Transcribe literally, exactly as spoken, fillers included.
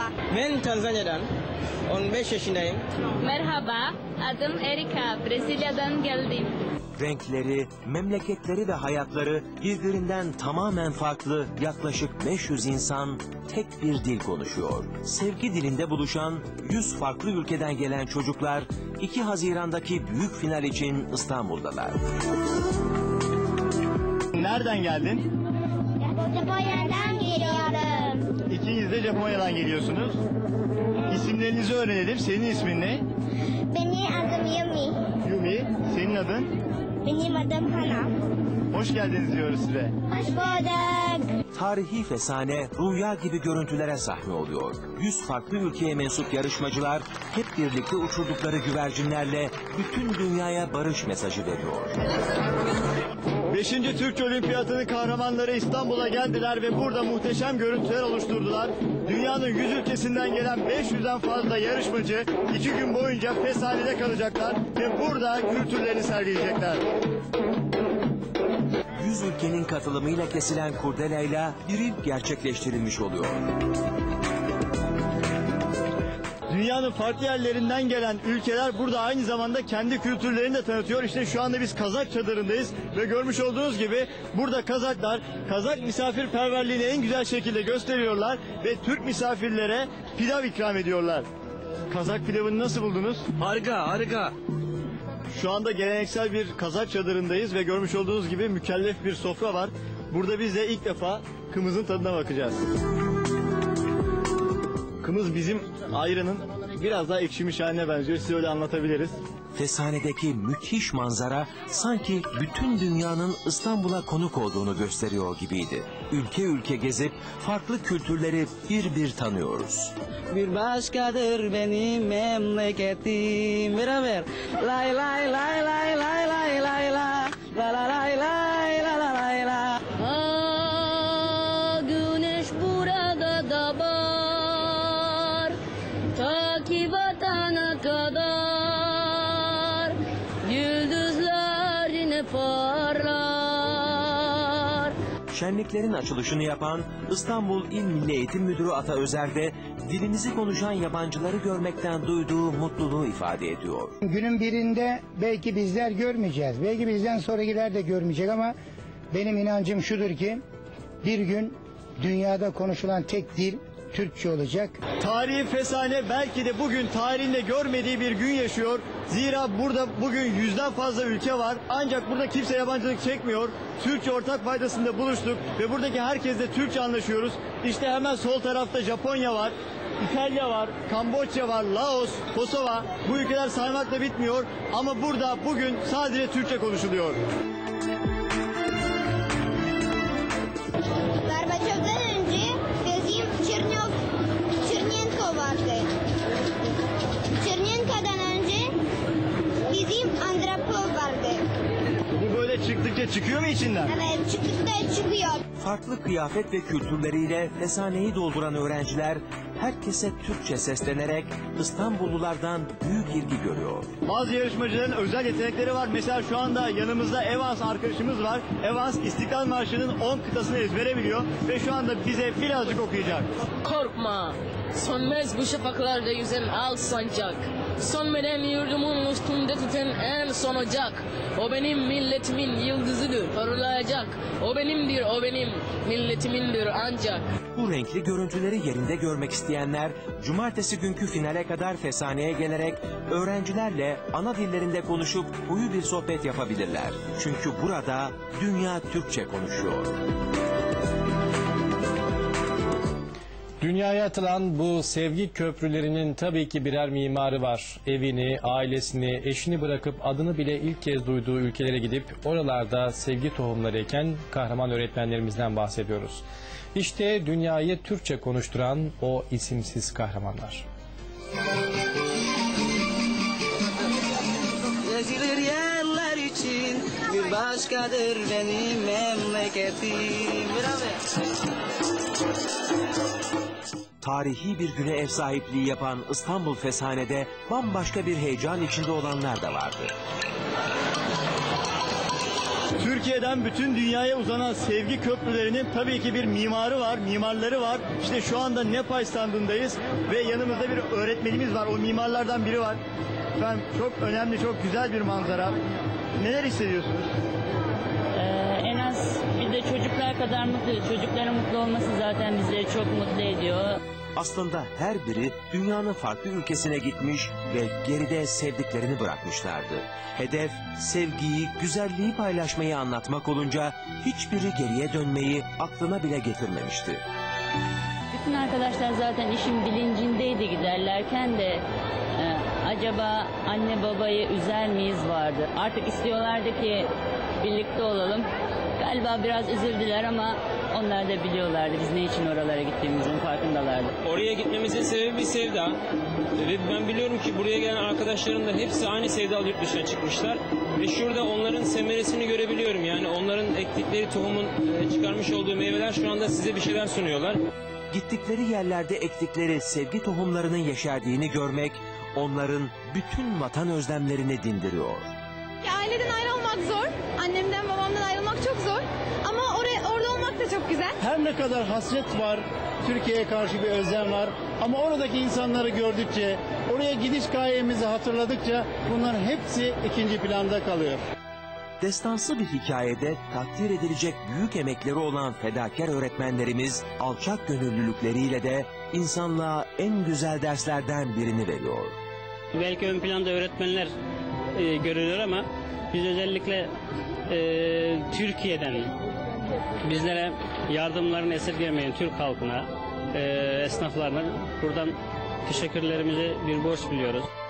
Ben Tanzanya'dan, on beş yaşındayım. Merhaba, adım Erika, Brezilya'dan geldim. Renkleri, memleketleri ve hayatları birbirinden tamamen farklı yaklaşık beş yüz insan tek bir dil konuşuyor. Sevgi dilinde buluşan yüz farklı ülkeden gelen çocuklar iki Haziran'daki büyük final için İstanbul'dalar. Nereden geldin? Japonya'dan geliyorum. İkiniz de Japonya'dan geliyorsunuz. İsimlerinizi öğrenelim. Senin ismin ne? Benim adım Yumi. Yumi. Senin adın? Benim adım Hana. Hoş geldiniz diyoruz size. Hoş bulduk. Tarihi Fesane rüya gibi görüntülere sahne oluyor. Yüz farklı ülkeye mensup yarışmacılar hep birlikte uçurdukları güvercinlerle bütün dünyaya barış mesajı veriyor. Beşinci Türkçe Olimpiyatı'nın kahramanları İstanbul'a geldiler ve burada muhteşem görüntüler oluşturdular. Dünyanın yüz ülkesinden gelen beş yüzden fazla yarışmacı iki gün boyunca Fesane'de kalacaklar ve burada kültürlerini sergileyecekler. Yüz ülkenin katılımıyla kesilen kurdelayla bir ilk gerçekleştirilmiş oluyor. Dünyanın farklı yerlerinden gelen ülkeler burada aynı zamanda kendi kültürlerini de tanıtıyor. İşte şu anda biz Kazak çadırındayız ve görmüş olduğunuz gibi burada Kazaklar Kazak misafirperverliğini en güzel şekilde gösteriyorlar ve Türk misafirlere pilav ikram ediyorlar. Kazak pilavını nasıl buldunuz? Harika, harika. Şu anda geleneksel bir Kazak çadırındayız ve görmüş olduğunuz gibi mükellef bir sofra var. Burada biz de ilk defa kımızın tadına bakacağız. Kımız bizim ayranın biraz daha ekşimiş haline benziyor. Size öyle anlatabiliriz. Fesane'deki müthiş manzara sanki bütün dünyanın İstanbul'a konuk olduğunu gösteriyor gibiydi. Ülke ülke gezip farklı kültürleri bir bir tanıyoruz. Bir başkadır benim memleketim. Beraber. Lay lay lay lay lay lay lay la. La la lay lay la la lay la. Aa, güneş burada da var, ta ki batana kadar, yıldızlar yine parlar. Şenliklerin açılışını yapan İstanbul İl Milli Eğitim Müdürü Ata Özer de dilimizi konuşan yabancıları görmekten duyduğu mutluluğu ifade ediyor. Günün birinde belki bizler görmeyeceğiz. Belki bizden sonrakiler de görmeyecek ama benim inancım şudur ki bir gün dünyada konuşulan tek dil Türkçe olacak. Tarihi Fesane belki de bugün tarihinde görmediği bir gün yaşıyor. Zira burada bugün yüzden fazla ülke var. Ancak burada kimse yabancılık çekmiyor. Türkçe ortak paydasında buluştuk ve buradaki herkesle Türkçe anlaşıyoruz. İşte hemen sol tarafta Japonya var, İtalya var, Kamboçya var, Laos, Kosova. Bu ülkeler saymakla bitmiyor ama burada bugün sadece Türkçe konuşuluyor. Gorbaçov'dan önce bizim Çernyov, Çernenko vardı. Çernenko'dan önce bizim Andropov vardı. Bu böyle çıktıkça çıkıyor mu içinden? Evet, çıktıkça çıkıyor. Farklı kıyafet ve kültürleriyle Fesane'yi dolduran öğrenciler herkese Türkçe seslenerek İstanbullulardan büyük ilgi görüyor. Bazı yarışmacıların özel yetenekleri var. Mesela şu anda yanımızda Evans arkadaşımız var. Evans İstiklal Marşı'nın on kıtasını ezbere biliyor ve şu anda bize birazcık okuyacak. Korkma, sönmez bu şafaklarda yüzen al sancak. Sönmeden yurdumun üstünde tüten en son ocak. O benim milletimin yıldızıdır, parlayacak. O benimdir, o benim milletimindir ancak. Bu renkli görüntüleri yerinde görmek isteyenler cumartesi günkü finale kadar Fesane'ye gelerek öğrencilerle ana dillerinde konuşup huyu bir sohbet yapabilirler. Çünkü burada dünya Türkçe konuşuyor. Dünyaya atılan bu sevgi köprülerinin tabii ki birer mimarı var. Evini, ailesini, eşini bırakıp adını bile ilk kez duyduğu ülkelere gidip oralarda sevgi tohumları eken kahraman öğretmenlerimizden bahsediyoruz. İşte dünyayı Türkçe konuşturan o isimsiz kahramanlar. Ezilir yerler için bir başkadır benim memleketim. Beraber. Tarihi bir güne ev sahipliği yapan İstanbul Fesane'de bambaşka bir heyecan içinde olanlar da vardı. Türkiye Türkiye'den bütün dünyaya uzanan sevgi köprülerinin tabii ki bir mimarı var, mimarları var. İşte şu anda Nepal standındayız ve yanımızda bir öğretmenimiz var. O mimarlardan biri var. Efendim çok önemli, çok güzel bir manzara. Neler hissediyorsunuz? Ee, en az bir de çocuklar kadar mutlu. Çocukların mutlu olması zaten bizleri çok mutlu ediyor. Aslında her biri dünyanın farklı ülkesine gitmiş ve geride sevdiklerini bırakmışlardı. Hedef sevgiyi, güzelliği paylaşmayı anlatmak olunca hiçbiri geriye dönmeyi aklına bile getirmemişti. Bütün arkadaşlar zaten işin bilincindeydi giderlerken de e, acaba anne babayı üzer miyiz vardı. Artık istiyorlardı ki birlikte olalım. Galiba biraz üzüldüler ama onlar da biliyorlardı biz ne için oralara gittiğimizin farkındalardı. Oraya gitmemizin sebebi bir sevda. Ve ben biliyorum ki buraya gelen arkadaşlarım da hepsi aynı sevdalı yurt dışına çıkmışlar. Ve şurada onların semeresini görebiliyorum. Yani onların ektikleri tohumun e, çıkarmış olduğu meyveler şu anda size bir şeyler sunuyorlar. Gittikleri yerlerde ektikleri sevgi tohumlarının yeşerdiğini görmek onların bütün vatan özlemlerini dindiriyor. Ya aileden ayrılmak zor. Annemden babamdan ayrılmak çok zor. Ama oraya orada olmak da çok güzel. Her ne kadar hasret var, Türkiye'ye karşı bir özlem var. Ama oradaki insanları gördükçe, oraya gidiş gayemizi hatırladıkça bunların hepsi ikinci planda kalıyor. Destansı bir hikayede takdir edilecek büyük emekleri olan fedakar öğretmenlerimiz alçak gönüllülükleriyle de insanlığa en güzel derslerden birini veriyor. Belki ön planda öğretmenler e, görülüyor ama biz özellikle e, Türkiye'den bizlere yardımlarını esirgemeyen Türk halkına, e, esnaflarına buradan teşekkürlerimizi bir borç biliyoruz.